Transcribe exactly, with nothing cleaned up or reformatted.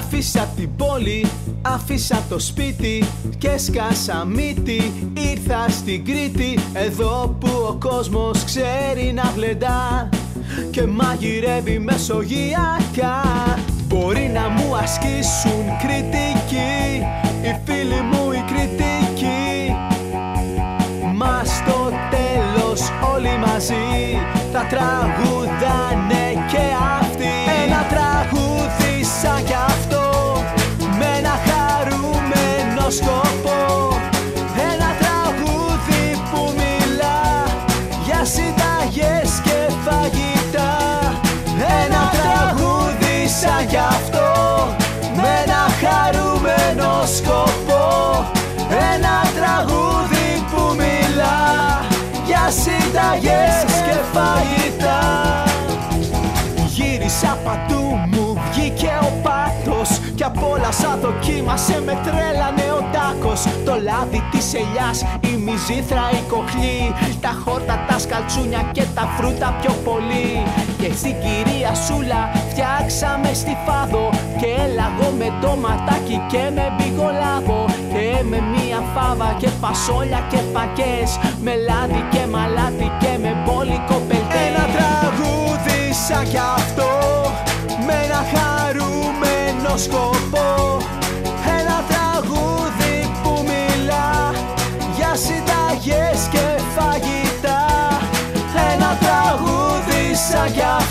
Άφησα την πόλη, άφησα το σπίτι και σκάσα μύτη. Ήρθα στην Κρήτη, εδώ που ο κόσμος ξέρει να γλεντά και μαγειρεύει μεσογειακά. Μπορεί να μου ασκήσουν κριτική οι φίλοι μου οι κριτικοί, μα στο τέλος όλοι μαζί θα τραγουδάνε και αυτοί. Ένα τραγούδι σαν κι αυτό, με ένα χαρούμενο σκοπό. Ένα τραγούδι που μιλά για συνταγές και φαγητά. Ένα τραγούδι σαν κι αυτό, με ένα χαρούμενο σκοπό. Ένα τραγούδι που μιλά για συνταγές και φαγητά. Γύρισα παντού, μου βγήκε ο πάτος κι απόλασα, δοκίμασε, με τρέλανε ο τάκος. Το λάδι της ελιάς, η μυζήθρα, η κοχλή, τα χόρτα, τα σκαλτσούνια και τα φρούτα πιο πολύ. Και στην κυρία Σούλα φτιάξαμε στη Φάδο και έλαγω με ντοματάκι και με μπιγολάβο και με μία φάβα και φασόλια και πακές, με λάδι και μαλάτι και με μπόλικο πελτέ. Ένα τραγούδι σαν κι αυτό, με ένα χαρούμενο σκοπό. Ένα τραγούδι που μιλά για συνταγές και φαγητά. Ένα τραγούδι σαν κι αυτό,